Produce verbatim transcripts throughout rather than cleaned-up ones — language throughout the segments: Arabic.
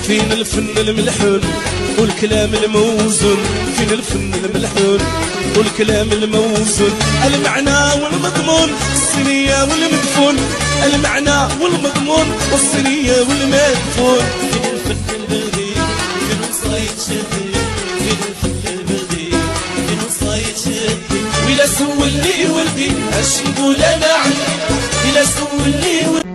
فين الفن الملحون والكلام الموزون، فين الفن الملحون والكلام الموزون، المعنى والمضمون الصينية والمدفون، المعنى والمضمون والصينية والمدفون. فين الفن البلدي فين وصايد شدي، فين الفن البلدي فين وصايد شدي، ولا سولني ولدي اش نقول انا عنك، ولا سولني ولدي.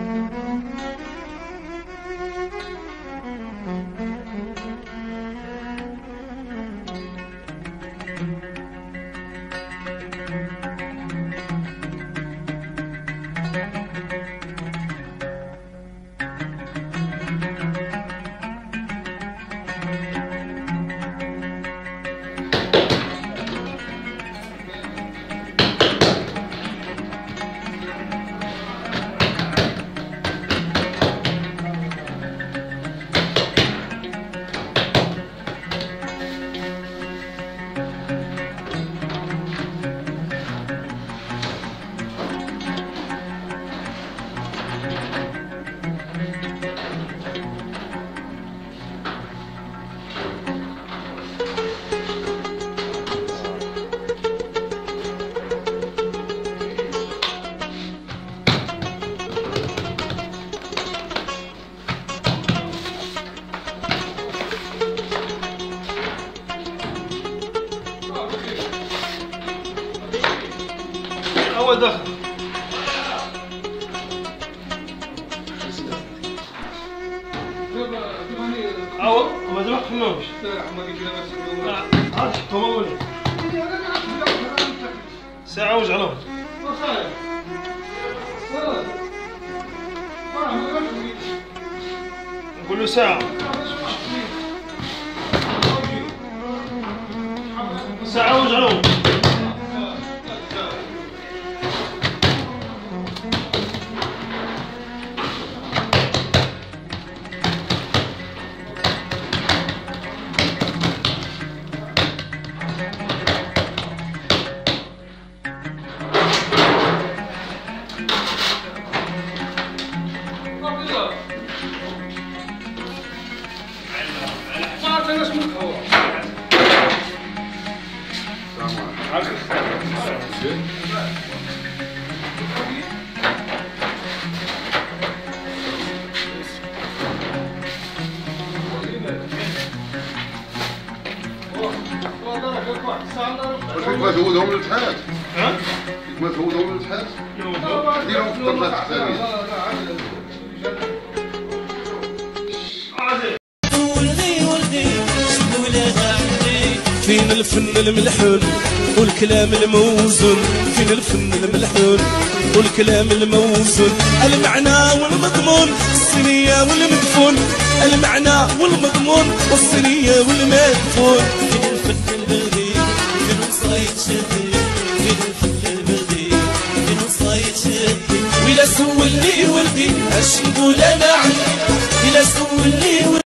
أول دخل أول ما ذبحت في النوم ساعة وجعلوه نقول له ساعة ساعة وجعلوه ما تهودهم للاتحاد؟ ها؟ ما تهودهم للاتحاد؟ ديرهم في الطرفات الثانية. فين الفن الملحون والكلام الموزون، فين الفن الملحون والكلام الموزون، المعنى والمضمون الصينية والمدفون، المعنى والمضمون والصينية والمدفون. فين الفن البلدي فين وصايد شدي، فين الفن البلدي فين وصايد شدي، ولا سولني ولدي اش نقول انا عنك، ولا سولني ولدي.